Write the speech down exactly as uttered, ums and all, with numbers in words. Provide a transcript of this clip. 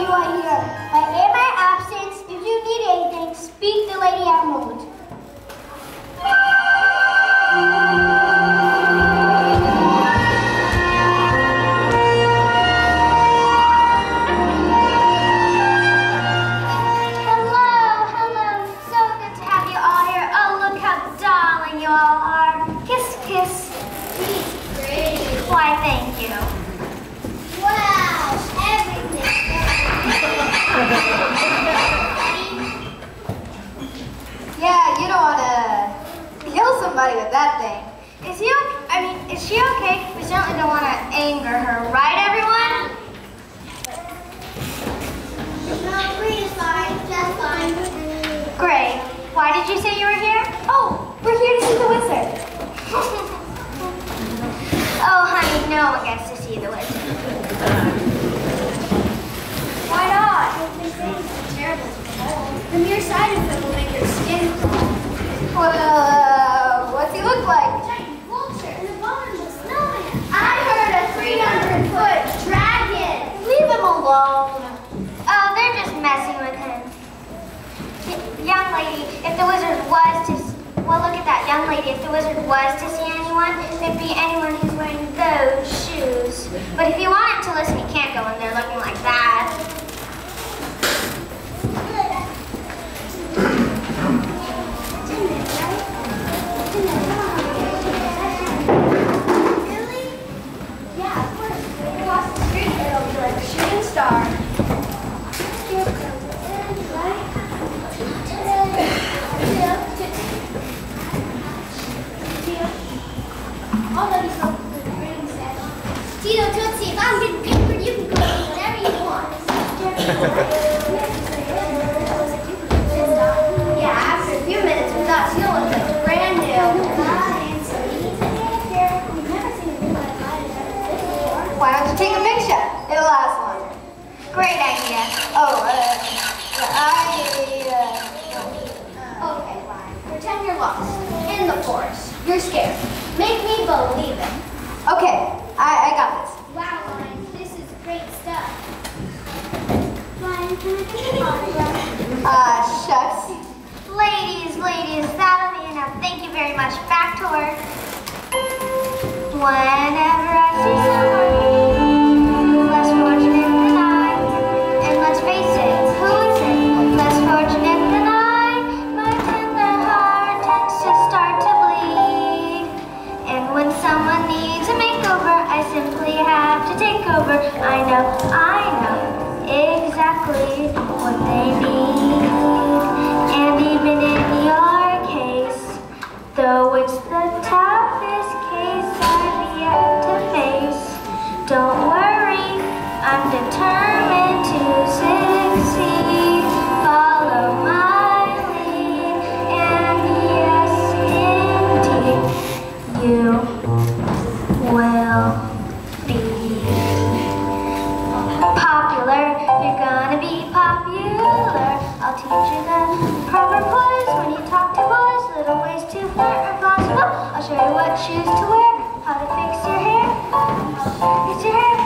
you are here. But in my absence, if you need anything, speak to Lady Emerald. Why, thank you. Wow, everything. Yeah, you don't want to kill somebody with that thing. Is he okay? I mean, is she okay? We certainly don't want to anger her, right, everyone? No, Green is fine, just fine. Great. Why did you say you were here? Oh, we're here to see the wizard. Oh, honey, no one gets to see the wizard. Why not? They say it's so terrible to behold. The mere sight of him will make your skin crawl. Well, uh, what's he look like? Giant vulture and abominable snowman. I heard a three hundred foot dragon. Leave him alone. Oh, they're just messing with him. Y- young lady, if the wizard was to... Well, look at that young lady. If the wizard was to see anyone, it'd be anyone who's wearing those shoes. But if you want him to listen, he can't go in there looking like that. Really? Yeah, of course. Across the street, it'll be like a shooting star. Here comes the end, right? All of these little rings said, Tito Tootsie, if I'm getting papered, you can go do whatever you want. Yeah, after a few minutes, we thought Tito looked like brand new. We've never seen a ring like that before. Why don't you take a picture? It'll last longer. Great idea. Oh, uh, I, uh, Okay, fine. Pretend you're lost. In the forest. You're scared. Make me believe it. okay, I, I got this. Wow, Lion, this is great stuff. Lion, can I get an autograph? Uh, shucks. Ladies, ladies, that'll be enough. Thank you very much. Back to work. Whenever I see someone less fortunate than I, and let's face it, who is it? Less fortunate than I, my tender heart tends to start to bleed. And when someone needs a makeover, I simply have to take over. I know, I know exactly what they need. And even in your case, though it's the toughest case I've yet to face, don't worry, I'm determined to succeed. Follow my lead, and yes, indeed, you will be popular. You're gonna be popular. I'll teach you the proper poise when you talk to boys. Little ways to flirt or floss. Oh, I'll show you what shoes to wear, how to fix your hair. Fix your hair.